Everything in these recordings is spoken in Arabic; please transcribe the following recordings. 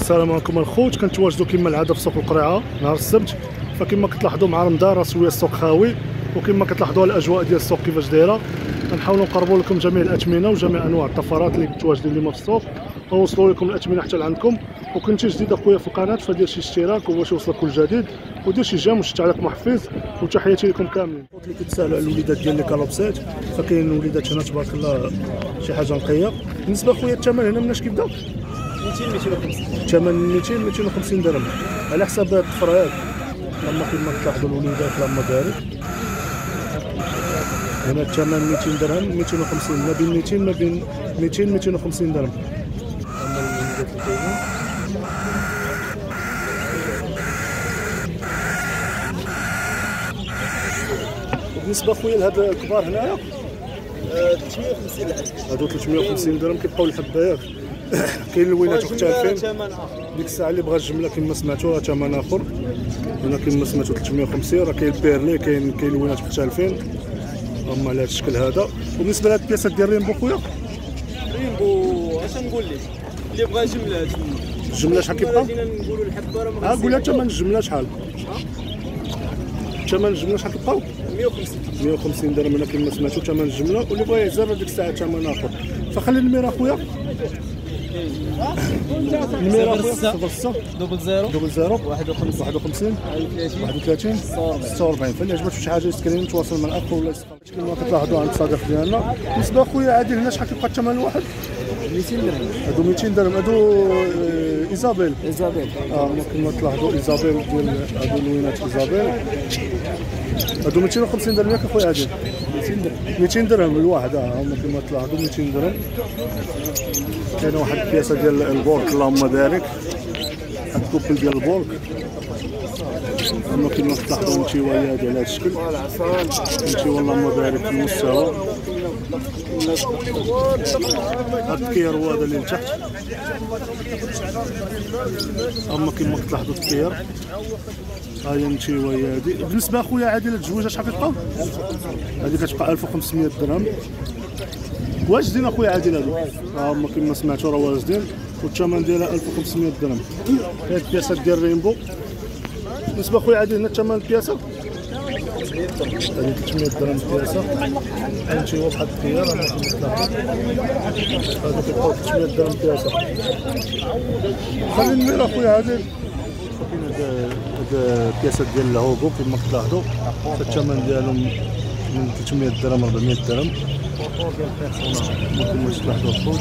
السلام عليكم الخوت. كنتواجدوا كما العاده في سوق القريعه نهار السبت. فكما كتلاحظوا مع رمضان راه شويه السوق خاوي، وكما كتلاحظوا الاجواء ديال السوق كيفاش دايره. غنحاولوا نقربوا لكم جميع الاثمنه وجميع انواع الطفرات اللي متواجدين اليوم في السوق، ونوصلوا لكم الاثمنه حتى لعندكم. وكنتي جديد اخويا في القناه فدير شي اشتراك وباش يوصلك كل جديد، ودير شي جيم وشتي عليك محفز. وتحياتي لكم كاملين. اللي كيتسالوا على الوليدات ديال لي كالوبسات، فكاين الوليدات هنا تبارك الله شي حاجه نقيه. بالنسبه اخويا الثمن هنا مناش كيبدا 250 الثمن 250 درهم على حساب هاد الطفرات. لما كما تلاحظوا الوليدات لما دارت هنا الثمن 200 درهم 250، ما بين 200 ما بين 200 250 درهم. اما الوليدات اللي كاينين بالنسبه خويا لهاد الكبار هنايا 350 الحب. هادو 350 درهم كيبقاو الحبه ياك. كاين اللوينات مختلفين. ديك الساعه اللي بغى الجمله كما سمعتوا راه ثمن اخر. هنا كما سمعتوا 350. راه كاين البيرلي، كاين لوينات مختلفين اما على هذا الشكل هذا. وبالنسبه لهاد البياسات ديال ريمبو خويا، ريمبو اش نقول لك اللي بغى جمله الجمله شحال كيبقى؟ جينا نقولوا الحبه راه قول لها ثمن الجمله شحال؟ ثمن الجمله شحال كيبقاو؟ 150 درهم. هنا كما سمعتوا ثمن الجمله، واللي بغى يهزر ديك الساعه ثمن اخر. فخلي الميرا خويا، الميرا خويا 06 00 51 31 46. فاللي عجبته شي حاجه يسكرين يتواصل مع الاخ ولا يسقط. كما كتلاحظوا عند الصديق ديالنا. بالنسبه خويا عادل هنا شحال كيبقى الثمن الواحد؟ 200 درهم. هادو 200 درهم. هادو ايزابيل كما تلاحظوا ايزابيل ديال هادو لوينات ايزابيل. هادو 250 درهم ياك اخويا عادل؟ 200 درهم الواحد. هما كما تلاحظوا 200 درهم. كاينه واحد البياسه ديال البورك اللهم بارك، واحد الكوبل ديال البورك. اما كما تلاحظوا انتوايا ديال هذا الشكل، انتوا اللهم بارك في المستوى. هاد الكير هو هذا اللي لتحت. اما كما تلاحظوا الكير ها هي انتوايا هادي. بالنسبه اخويا عادل هاد الجويجه شحال كتبقى؟ هادي كتبقى 1500 درهم. واجدين اخويا عادل هادو. هما كما سمعتوا راه واجدين، والثمن ديالها 1500 درهم. هاد البياسات ديال ريمبو. بالنسبه اخويا عادل هنا ثمن البياسه هادي 300 درهم البياسه. هانتي هو بحال الخيار انا كنطلع هادو كيبقاو 300 درهم البياسه. خلي المير اخويا عادل. كاين هاد البياسات ديال الهوغو كما كتلاحظوا الثمن ديالهم من 300 درهم 400 درهم. ممكن تلاحظوا الخوت.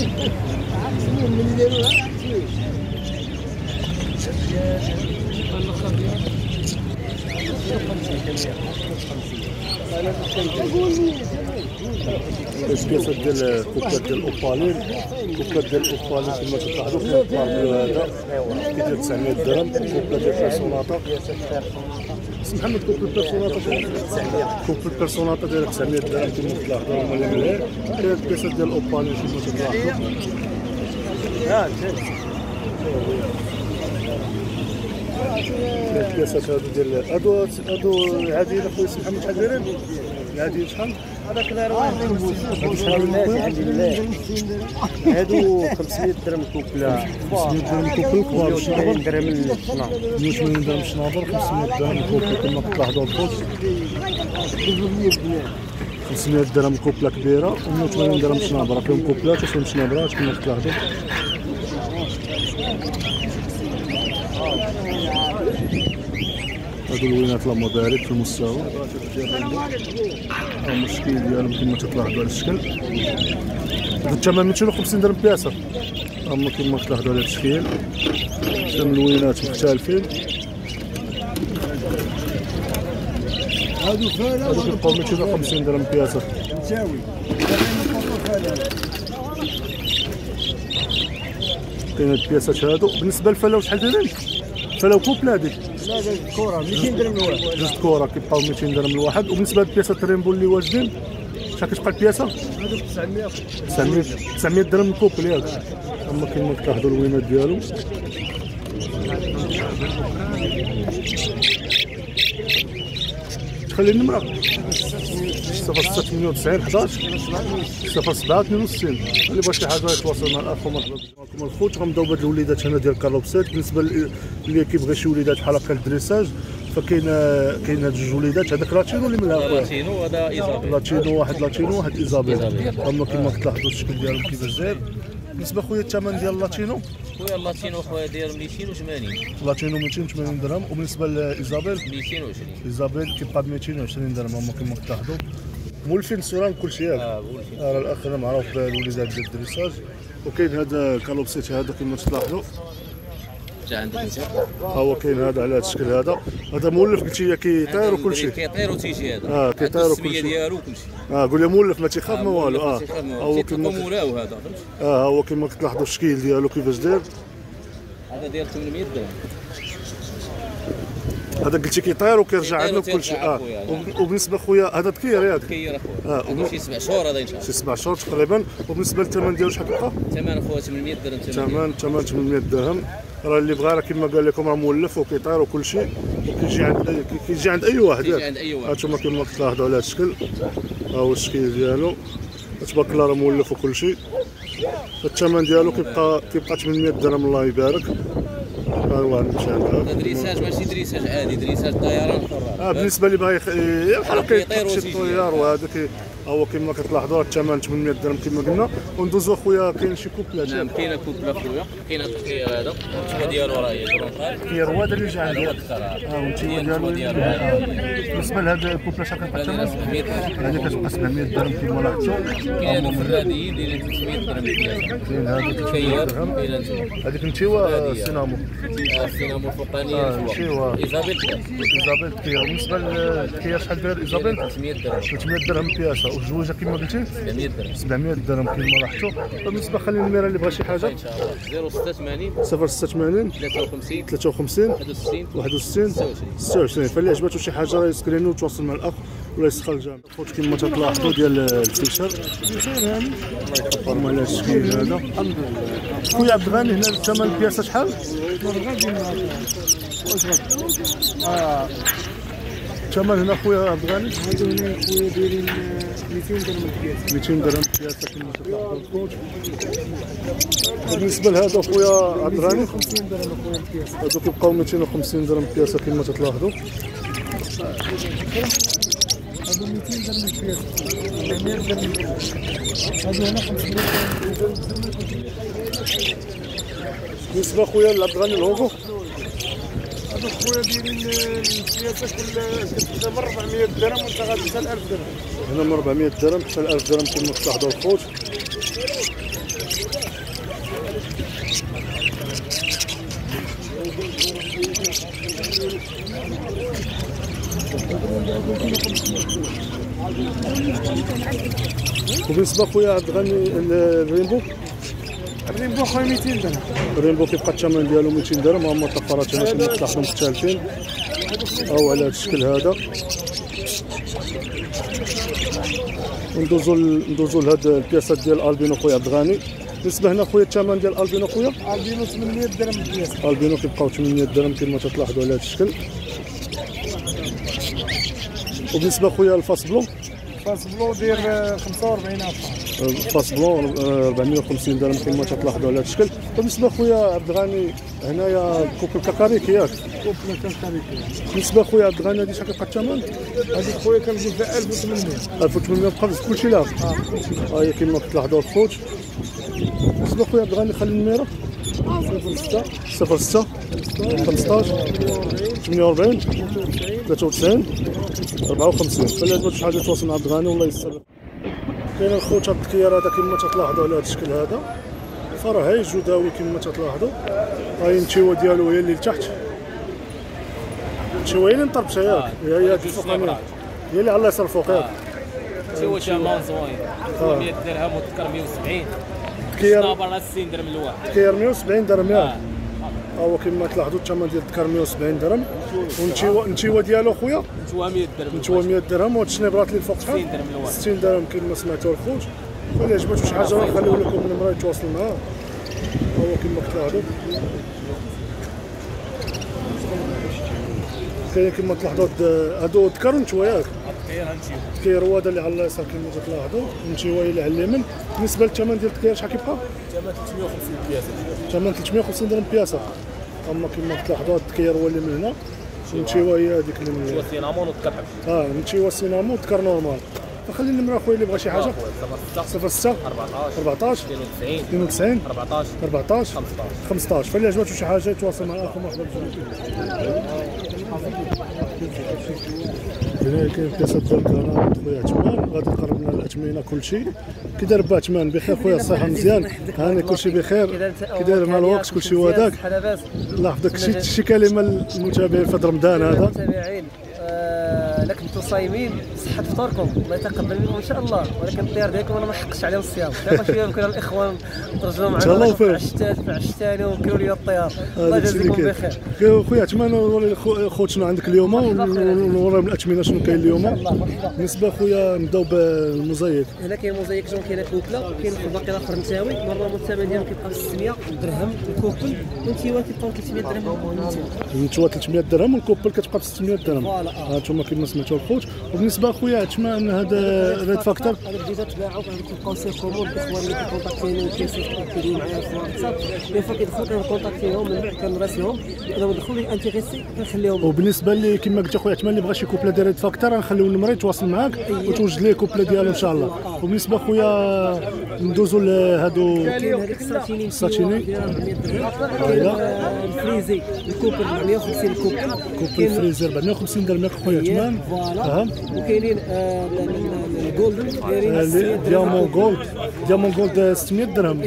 البياسات ديال الكوكات ديال الاوبالين، الكوكات ديال الاوبالين كما تلاحظوا فيها الباربيو هذا كيدير 900 درهم. الكوكا ديال البيرسوناطا سي محمد، كوب البيرسوناطا 900. كوب البيرسوناطا دايره 900 درهم كما تلاحظوا هما اللي مليح. كاين البياسات ديال الاوبالين كما تلاحظوا. البياسات هادو ديال هادو عاديين اخويا سي محمد شحال دايرين؟ العاديين شحال؟ هذاك هادو شحال هادو 500 درهم كوبله. 500 درهم كوبل كبار. 180 درهم الشناطر. 180 درهم الشناطر. 500 درهم كوبل كما كتلاحظوا الخوت. 500 درهم كوبله كبيره و180 درهم شنابره. فيهم كوبلات وفيهم شنابرات كما كتلاحظوا. هادو الوينات اللهم بارك في المستوى. المشكل ديالهم كما تلاحظوا على الشكل. هادو الثمن 250 درهم بياسه. اما كما تلاحظوا على التشكيل ثمن الوينات مختلفين. هادو كيبقاو 250 درهم بياسه. كاين هاد البياسات هادو. بالنسبه للفلاو شحال دايرين؟ فلاو كوبل هاديك؟ لا الكره 200 درهم الواحد. جوج كره كيبقاو 200 درهم الواحد. وبالنسبه للبياسات الريمبو اللي واجدين شحال كتبقى البياسه؟ هادوك 900 900 درهم الكوبل ياك. اما كما كتلاحظوا الوينات ديالو. تخلي النمره 0698 11 07 62. اللي بغى شي حاجه يتواصل مع الاخ ومرحبا بكم الخوت. غنبداو بهاد الوليدات هنا ديال كالوبسات. بالنسبه اللي كيبغي شي وليدات بحال هكا الدريساج فكاين هاد جوج وليدات. هذاك لاتينو اللي من الاخويا لاتينو وهذا ايزابيل. لاتينو واحد ايزابيل. هما كيما كتلاحظوا الشكل ديالهم كيفاش داير. بالنسبه خويا الثمن ديال اللاتينو خويا اللاتينو خويا داير 280. لاتينو 280 درهم. وبالنسبه لايزابيل 220. ايزابيل كيبقى ب 220 درهم. هما كيما كتلاحظوا مولفين السوران كلشي ياك. مولفين. راه الاخ انا معروف بالوليدات ديال الدريساج. وكاين هذا كالوبسيتي هذا كيما تلاحظوا جا عندك انت ها هو كاين هذا على هذا الشكل. هذا مولف قلتي لي كيطير وكلشي. كيطير وتيجي هذا كيطير وكلشي. السميه ديالو وكلشي. قول لي مولف ما تيخاف ما والو. هو كيما مولاو هذا فهمت. هو كيما كتلاحظوا الشكل ديالو كيفاش داير. هذا داير 800 درهم. هذا قلتي كيطير وكيرجع عندنا بكلشي. وبالنسبه خويا هذا ذكير ياك. كير اخويا. هذا شي 7 شهور هذا ان شاء الله. شي 7 شهور تقريبا. وبالنسبه للثمن ديالو شحال كيبقى؟ الثمن اخويا 800 درهم. ثمن 800 درهم. راه اللي بغى راه كما قال لكم راه مولف وكيطير وكل شيء وكيجي عند اي واحد. كيجي عند اي واحد. هانتوما كما كتلاحظوا على هذا الشكل. ها هو الشكل ديالو تبارك الله راه مولف وكل شيء. الثمن ديالو كيبقى 800 درهم. الله يبارك. ها هو نمشي عندها. هذا دريساج ماشي دريساج عادي، دريساج طيران حر. بالنسبه اللي بغى بحال كيطير شي طيار وهذا هو كما كتلاحظوا الثمن 800 درهم كما قلنا. وندوزو خويا كاين شي كوبلات. نعم كاينه كوبله خويا. كاينه التخيير هذا التخوه ديالو راه هي درونطال. التخيير هو هذا اللي جا عندي. والتخوه ديالو بالنسبه لهاد الكوبله شحال كتبقى الثمن؟ هذه كتبقى 700 درهم كما لاحظتوا. كاين الفراديين دايرين 300 درهم. كاين هذا التخيير كاين هذيك نتيوا السينامو. السينامو الفوقانيه نتيوا ايزابيل. ايزابيل التخيير. بالنسبه للتخيير شحال داير ايزابيل؟ 300 درهم. 300 درهم بياسه. والجويجه كما قلتي 700 درهم. 700 درهم كما لاحظتوا. بالنسبه خلي النمره اللي بغى شي حاجه ان شاء الله 086 086 53 53 61 61 26. فاللي عجباتو شي حاجه راه يسكرينو وتواصل مع الاخ ولا يسخر الجامع. خوت كما تلاحظوا ديال الفيشر الله يحفظهم على الشكل هذا. الحمد لله. خويا عبد الغني هنا الثمن البياسه شحال؟ الثمن هنا خويا عبد الغني هادو هنا خويا دايرين 200 درهم البياسه. 200 درهم البياسه كما تلاحظوا الخوت. بالنسبه لهذا خويا عبد الغني 50 درهم خويا البياسه. هادو كيبقاو 250 درهم البياسه كما تلاحظوا. هادو 200 درهم البياسه. 400 درهم. هادو هنا 500 درهم. بالنسبه خويا لعبد الغني الهوغو هادو خويا دايرين البياسه كتبدا من 400 درهم وانت غادي حتى ل 1000 درهم. هنا من 400 درهم حتى ل 1000 درهم كما تلاحظوا الخوت. وبالنسبه خويا عبد الغني الريمبو خويا 200 درهم. الريمبو كيبقى الثمن ديالو 200 درهم. هما الطفرات هنا كما تلاحظوا مختلفين. او على هذا الشكل هذا. ندوزو لهاد البياسات ديال البينو خويا عبد الغني. بالنسبه هنا خويا الثمن ديال البينو خويا 800 درهم البياسه. البينو كيبقاو 800 درهم كما تلاحظوا على هذا الشكل. وبالنسبه خويا الفاس بلون داير 45,000. فاس بلون 450 درهم كما تلاحظوا على هذا الشكل. بالنسبه خويا عبد الغني هنايا كوب الكاكاريكي ياك. كوب الكاكاريكي. بالنسبه خويا عبد الغني هذه شحال كتبقى الثمن؟ هذيك خويا كنقول فيها 1800. 1800 بقى كلشي لاف. هي كما كتلاحظوا الخوت. بالنسبه خويا عبد الغني خلي النمره 06 15 48 93 54. فاللي عجباتو شي حاجه تواصل مع عبد الغني والله يسر. كاين الخوت هاد التكيار هذا كما تلاحظوا على هذا الشكل هذا. فراه هاي جداوي كما تلاحظوا. هاي النتيوه ديالو هي اللي لتحت. النتيوه هي اللي مطربشه ياك. هي الفوقانيه هي اللي على اليسار فوق ياك. النتيوه ثمن زوين 100 درهم وتذكر 170. تكير برا 60 درهم الواحد. تكير 170 درهم ياك. هو كما تلاحظوا الثمن ديال الذكر 170 درهم. والنتيوه ديالو خويا نتيوه 100 درهم. نتيوه 100 درهم. وهاد الشنيبرات اللي الفوق شحال؟ 60 درهم الواحد. 60 درهم كما سمعتوا الخوت. واللي عجباتو شي حاجه نخليو لكم النمره يتواصل معاه. هو كما كتلاحظوا كاين كما تلاحظوا هادو ذكر ونتوى ياك التكير هانتي التكير هو هذا اللي على اليسار كما كتلاحظوا نتوى اللي على اليمين. بالنسبه للثمن ديال التكير شحال كيبقى؟ ثمن 350 بياسه ثمن 350 درهم بياسه. اما كما كتلاحظوا التكير هو اللي من هنا نتوى هي هذيك اللي من هو سينامون وذكر حب نتوى سينامون ذكر نورمال. خلي النمره اخويا اللي بغى شي حاجه 06 14 92 14 15. فاللي عجباتو شي حاجه يتواصل مع اخو مرحبا هنا كاين بياسه ديال الكرا خويا عثمان غادي نقرب لنا الاثمنه كلشي. كي داير با عثمان؟ بخير خويا الصحه مزيان هاني كلشي بخير كي داير مع الوقت كلشي هو هذاك الله يحفظك. شي كلمه للمتابعين في هذا رمضان هذا المتابعين لك انتم صايمين صحة فطوركم الله يتقبل منكم ان شاء الله. ولكن الطيار ديالكم انا ما حقش عليهم الصيام. دابا شويه يمكن الاخوان ترجموا معنا في عشتاني وكلوا لي الطيار الله يجازيكم بخير. خويا عثمان خوت شنو عندك اليوم ونوريهم الاثمنه شنو كاين اليوم. بالنسبه خويا نبداو بالموزايك. هنا كاين موزايك جون كاين كوبله وكاين باقي الاخر نتاوي مره الثمن ديالهم كيبقى 600 درهم الكوبل والنتيوا كيبقاو 300 درهم. النتيوا 300 درهم والكوبل كتبقى ب 600 درهم. ها انتم كما سمعتوا الخوت. وبالنسبه اخويا عثمان هذا ريد فاكتور هذا ديجا تباعوا كيبقاو سي كومون الاخوان اللي كيكونتاكتيني وكيسيكونتاكتيو معايا في الواتساب الا فاك يدخلوا كنكونتاكتيهم من بعد كنراسيهم الا دخلوا لي انتيغيسي كنخليهم. وبالنسبه اللي كما قلت اخويا عثمان اللي بغى شي كوبله ديال ريد فاكتور غنخليو النمره يتواصل معاك وتوجد ليه كوبله ديالو ان شاء الله. وبالنسبه اخويا ندوزو لهادو كاين هذيك الساتيني ديال 400 درهم. كاين الفريزي الكوبل 450 كوبل فريزر 450 درهم ياك خويا عثمان. وكاينين الجولدن دايرين ديامون جولد 600 درهم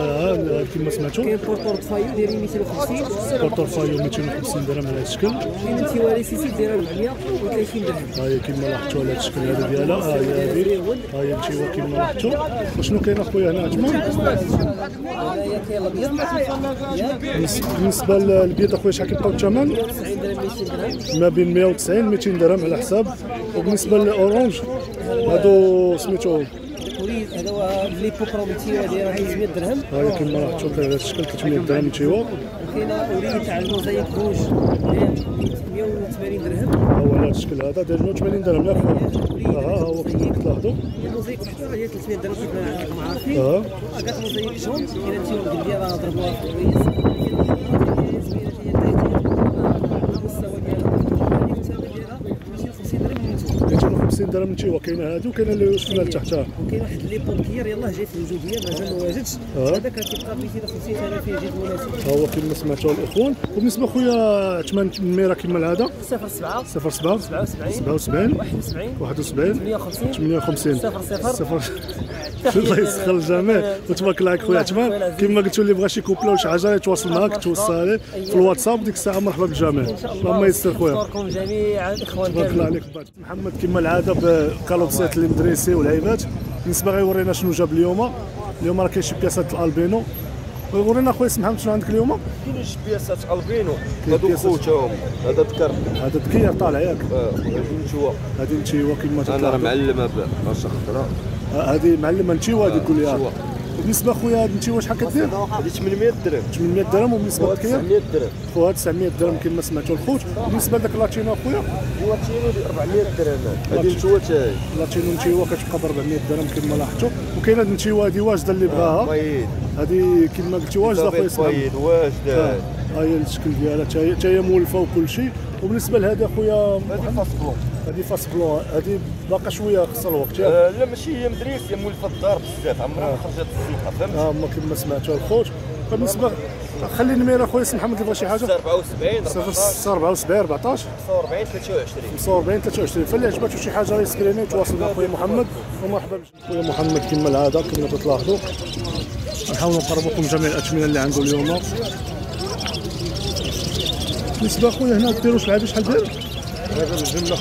كما سمعتوا. كاين بورتفايو دايرين 250 بورتفايو 250 درهم على هذا الشكل. كاين انتيوالي سيسي دايره 430 درهم. ها هي كما لاحظتوا على هذا الشكل هذا ديالها. ها هي انتيوا كما لاحظتوا. وشنو كاين اخويا هنا عثمان؟ هنايا كاين الابيض بالنسبه للبيض اخويا شحال كيبقاو الثمن؟ 90 درهم 200 درهم ما بين 190 200 درهم على حساب. وبالنسبه للاورانج هادو سميتو هذا هو اللي بوكروميتيوا دايره 300 درهم. ها كما لاحظتوا على هذا الشكل 300 درهم تيوا. وكاينه اوريد تاع الموزايك روج داير 180 درهم. ها هو على هذا الشكل هذا داير 180 درهم ياك خويا. ها هو كما كتلاحظوا الموزايك وحده داير 300 درهم كما راكم عارفين. كاع موزايك جون كاينه انتيوا ديالها ضربوها في الكويس درهم نتيوا. كاينه هادو كاينه اللي شفنا لتحتها. وكاين واحد لي بونكير يلاه جاي في الوجوديه مازال ما واجدش. هذاك كيبقى ب 250 30 جيت مناسب. ها هو كما سمعتوا الاخوان. وبالنسبه خويا عثمان النميره كما العاده 07 77 71 71 58 الله يسخر الجميع وتبارك الله عليك خويا عثمان. كما قلتوا اللي بغى شي كوبله وشي حاجه يتواصل معاك توصل عليه في الواتساب ديك الساعه. مرحبا بالجميع اللهم يسر خويا. نشكركم جميعا الاخوان. تبارك الله عليك محمد كما العاده بكالوبسات اللي مدريسي والعيبات. بالنسبه غيورينا شنو جاب اليوم راه كاين شي بياسات الالبينو. ويورينا خويا اسم محمد شنو عندك اليوم؟ كاين شي بياسات البينو هادو خوتهم. هذا ذكر هذا ذكير طالع ياك. هادي نتوى هادي نتيوا كما تطلع. انا راه معلمه براسها خضراء. هذه معلمه نتيوا هذه قول لي. بالنسبه خويا هاد نتيوا شحال كدير؟ هادي 800 درهم 800 درهم. وبالنسبه للذكير 900 درهم خويا 900 درهم كما سمعتوا الخوت. بالنسبه لذاك لاتينو خويا لاتينو 400 درهم. هادي نتوى تاعي لاتينو نتيوا كتبقى ب 400 درهم كما لاحظتوا. وكاينه هاد النتيوا هادي واجده اللي بغاها هادي كما قلتي واجده خويا اسمها واجده. ها هي الشكل ديالها حتى هي مولفه وكل شيء. وبالنسبه لهذا خويا هادي فاسبلون. هادي فاسبلون هادي باقا شويه خصها الوقت. لا ماشي هي مدريسيه مولفه الدار بزاف عمرها خرجت السوق فهمت. ما كما سمعتوا الخوت. بالنسبه خلي النميره خويا اسم محمد اللي بغى شي حاجه 74 14 45 23. فاللي عجباتو شي حاجه يسكريني وتواصل مع خويا محمد. ومرحبا خويا محمد كما العاده كما تلاحظوا نحاولوا نقربوا لكم جميع الاثمنه اللي عنده اليوم. بالنسبه خويا هنا ديروا شحال داير؟ هذا الجمله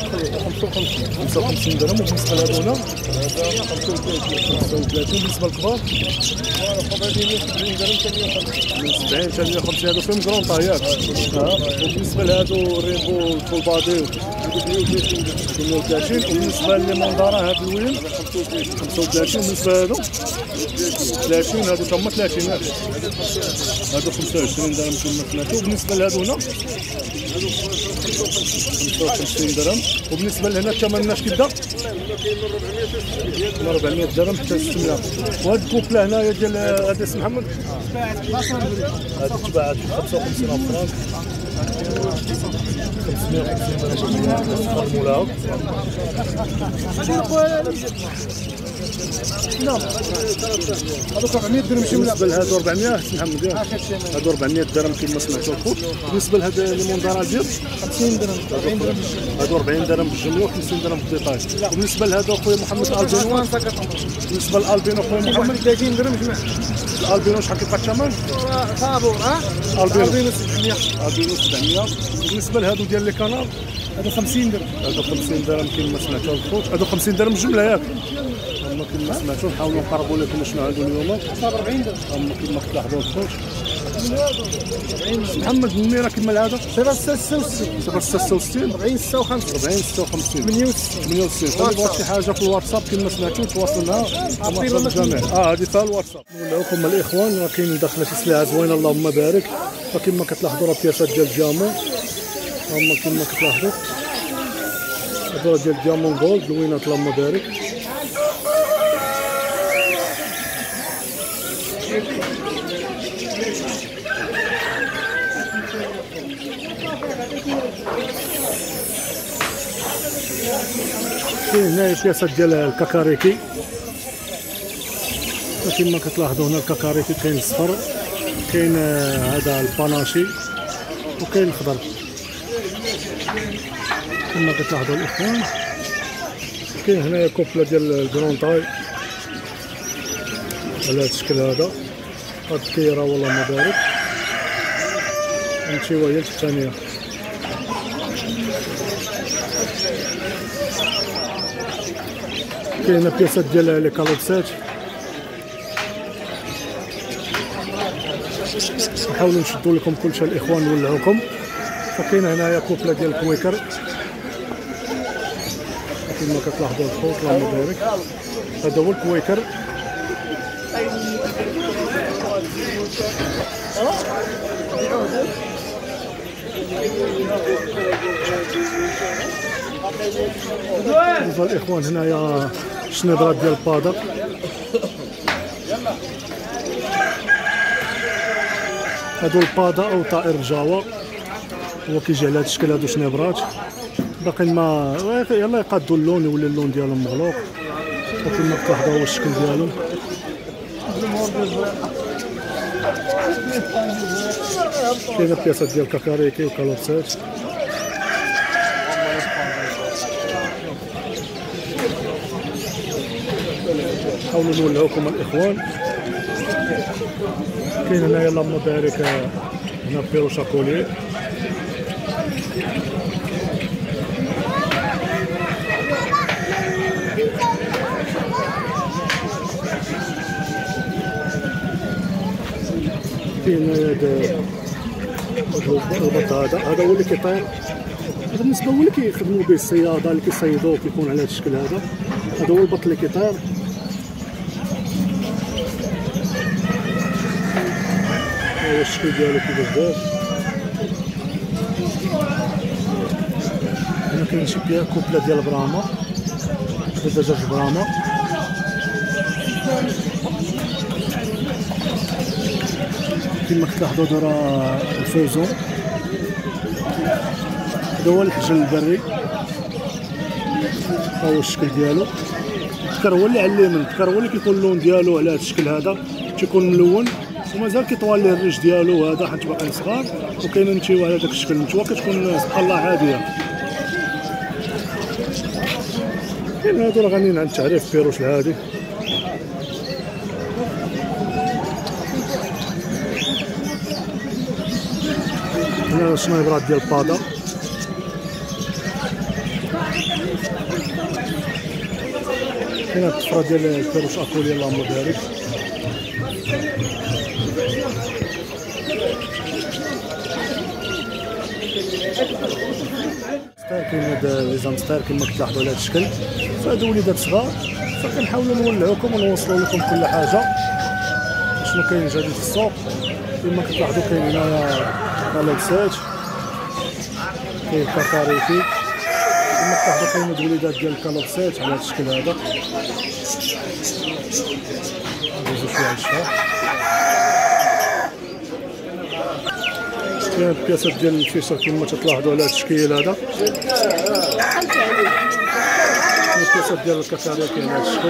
55 درهم. وبالنسبه لهذا هنا 35. بالنسبه للكبار 170 درهم 70 150. هذا فيهم كرون طايات. وبالنسبه لهذو ريبو الفول بادي 32. وبالنسبه للمنداره هذا الوين 35. بالنسبه لهذو 30. هذو تما 30. هذو 25 درهم كما سمعتوا. بالنسبه لهذو هنا 55 درهم. وبالنسبه لهنا الثمن اش كيبدا؟ من 400 درهم حتى 600. وهاد الكوبله هنايا ديال هذا اسم محمد هذه تباعت 55 فرانك 550 درهم مولاها. لا هذوك 400 درهم شي بالنسبه لهادو 400 سي محمد هادو 400 درهم كما سمعتوا الخوت. بالنسبه لهاد الموندارات ديال 50 درهم 40 درهم هادو 40 درهم بالجمله و50 درهم بالديتاي. وبالنسبه لهادو خويا محمد الالبينو بالنسبه للالبينو خويا محمد 30 درهم جمع. الالبينو شحال كيبقى الثمن؟ صابور البينو 700. البينو 700. بالنسبه لهادو ديال لي كانار هذا 50 درهم. هادو 50 درهم كما سمعتوا الخوت. هادو 50 درهم بالجمله ياك اما كما سمعتوا. نحاولوا نقربوا لكم شنو عندو اليوم. 40 درهم اما كما كتلاحظوا الخوت. محمد النيره كما العاده 66 66 40 56 40 56 68 68. اللي بغى شي حاجه في الواتساب كما سمعتوا تواصل معنا الجميع. هذه فيها الواتساب. نقول لكم الاخوان راه كاين داخله شي سلعه زوينه اللهم بارك. فكما كتلاحظوا راه بياسات ديال الجامون اما كما كتلاحظوا هذول ديال الجامون جولد زوينات اللهم بارك. كاين هنا بياسات ديال الكاكاريكي كما كتلاحظوا. هنا الكاكاريكي كاين الصفر كاين هذا الباناشي وكاين الخضر كما كتلاحظوا الاخوان. كاين هنايا كوبله ديال الكرون تاي على هذا الشكل هذا. هاد الكيره والله ما بارك. نمشيو هي الثانيه. كاينه بياسات ديال لي كالوبسات. نحاولوا نشدوا لكم كلشي الاخوان نولعوكم. فكاين هنايا كوبله ديال الكويكر كما كتلاحظوا الخوت اللهم بارك. هذا هو الكويكر. الاخوان هنايا شنيبرات ديال البادر. هادو البادا او طائر الجاوا هو كيجي على هذا الشكل. هادو شنيبرات باقيين ما يلا يقادوا اللون يولي اللون ديالهم مغلوق. وكما كتلاحظوا هو الشكل ديالهم. كاينه بياسات ديال الكاكاريكي وكالوبسات. نحاولوا نولعوكم الاخوان. كاين هنايا اللهم بارك هنا بيرو شاكولي. كاين البط هذا هو اللي كيطير. هذا بالنسبه هو اللي كيخدموا به الصياده اللي كيصيدوه كيكون على هذا الشكل هذا. هذا هو البط اللي كيطير. هذا الشكل ديالو كيفاش دار. هنا كاين شي كوبله ديال براما دجاج براما. كما كتلاحظوا دابا الفوزون. هذا هو الحجل البري. ها هو الشكل ديالو. الذكر هو اللي على اليمين. الذكر هو اللي كيكون اللون ديالو على هذا الشكل هذا تيكون ملون ومازال كيطوال ليه الريش ديالو هذا حيت باقي صغار. وكاينه النتيوه على داك الشكل. النتيوه كتكون سبحان الله عاديه. كاين هادو راه غنيين عن التعريف بيروش العادي. هنا شنايبرات ديال البادا. كاينه الطفره ديال البيروش اكولي اللهم بارك. كاين هاد لي زامستر كما كتلاحظوا على هذا الشكل. فهادو وليدات صغار. فكنحاولوا نولعوكم ونوصلوا لكم كل حاجه شنو كاين جديد في السوق. كما كتلاحظوا كاين هنايا كالوبسات كاين كاكاريكي كما كتلاحظوا كاين هاد الوليدات ديال الكالوبسيت على هاد الشكل هذا. ندوزو شويه على الشرح. كاين البياسات ديال الفيشر كما تلاحظوا على هاد الشكل هذا. البياسات ديال الكاكاريكي على هاد الشكل.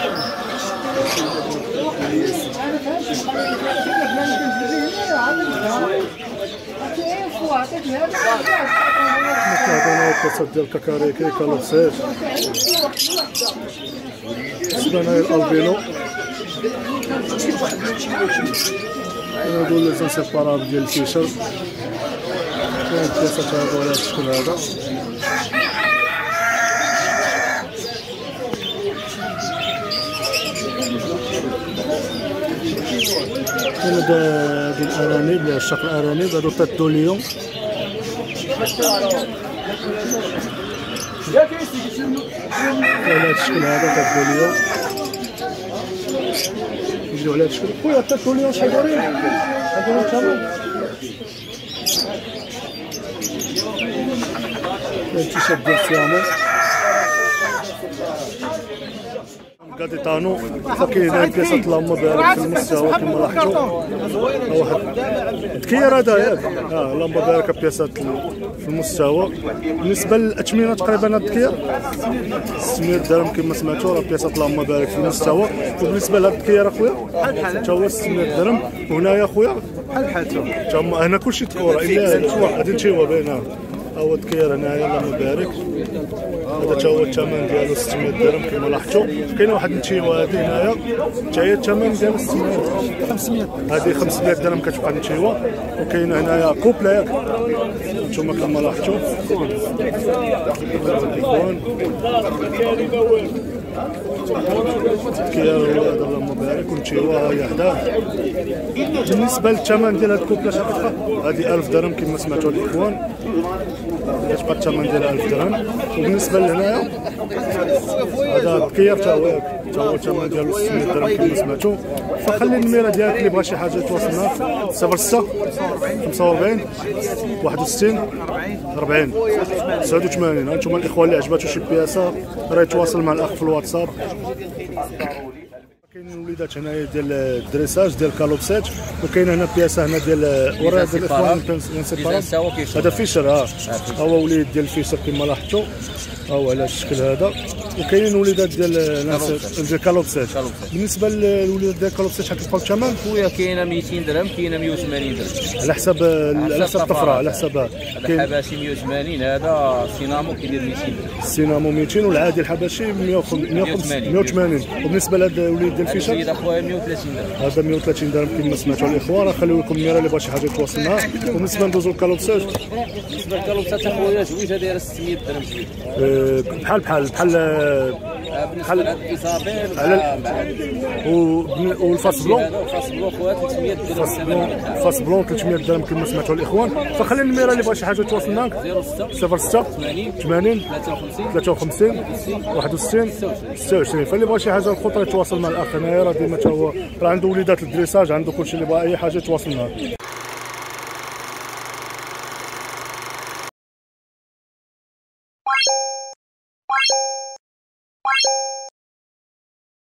كنعطينا البياسات ديال الكاكاريكي كالوبسيت. بالنسبه هنايا الالبينو هادو لي زانسيبارابل ديال الفيشر. كاين البياسات هادو على هاد الشكل هذا. كاين هاد الارانب عشاق الارانب هادو تات دو ليون. على هاد الشكل هذا تات دو ليون. نجيو على هاد الشكل. خويا تات دو ليون شحال دايرين؟ شحال دايرين الثمن؟ كاين التيشيرت ديال سيامو كاديتانو. فكاين هاد البياسات اللهم بارك في المستوى كما لاحظتوا. واحد الدكير هذا ياك اللهم بارك البياسات في المستوى. بالنسبه للاثمنه تقريبا هاد الدكير 600 درهم كما سمعتوا. راه البياسات اللهم بارك في المستوى. وبالنسبه لهاد الدكير اخويا حتى هو 600 درهم. وهنايا اخويا بحال حتى هنا كلشي تكوره الا غادي نمشيو بينها. هو الدكير هنايا اللهم بارك. هذا تا هو الثمن ديالو 600 درهم كما لاحظتوا. كاينه واحد النتيوه هذه هنايا حتى هي الثمن ديالها 500. هذه 500 درهم كتبقى النتيوه. وكاينه هنايا كوبلا ياك نتوما كما لاحظتوا. الدكير هذا اللهم بارك والنتيوه هي حداه. بالنسبه للثمن ديال هاد الكوبلا شحال هذه 1000 درهم كما سمعتوا الاخوان. كتبقى الثمن ديالها 1000 درهم. وبالنسبه لهنايا هذا الدكير تا هو الثمن ديالو 600 درهم كما سمعتوا. فخلي النميره ديالك اللي بغى شي حاجه يتواصل معنا 06 45 61 40 89. هانتوما الاخوان اللي عجباتو شي بياسه راه يتواصل مع الاخ في الواتساب. كاين الوليدات هنايا ديال الدريساج ديال كالوبسيت. وكاين هنا بياسه هنا ديال وراه ديال الاخوان هذا فيشر. ها هو وليد ديال الفيشر كما لاحظتوا. هو على الشكل هذا. وكاينين وليدات ديال كالوبسيت. بالنسبه للوليدات ديال كالوبسيت شحال كيبقاو الثمن؟ خويا كاينه 200 درهم كاينه 180 درهم على حسب الطفره. على حسب هذا الحباشي 180. هذا السينامو كيدير 200 درهم. السينامو 200 والعادي الحباشي 180. وبالنسبه لهذا الوليد ديال الفيشر هذا خويا 130 درهم. هذا 130 درهم كما سمعتوا الاخوان. خليو لكم الميره اللي بغى شي حاجه يتواصل معها. وبالنسبه ندوزو للكالوبسيت. بالنسبه للكالوبسات خويا زويجه دايره 600 درهم زويجه. بحال بالنسبه للإيزابيل والفاس بلون. الفاس بلون خويا 300 درهم. الفاس بلون 300 درهم كما سمعتوا الاخوان. فخلي النميره اللي بغى شي حاجه يتواصل معاك 06 80 53 61 26. فاللي بغى شي حاجه الخطره يتواصل مع الاخ هنايا. راه ديما حتى هو راه عنده وليدات الدريساج عنده كلشي اللي بغى اي حاجه يتواصل معاه.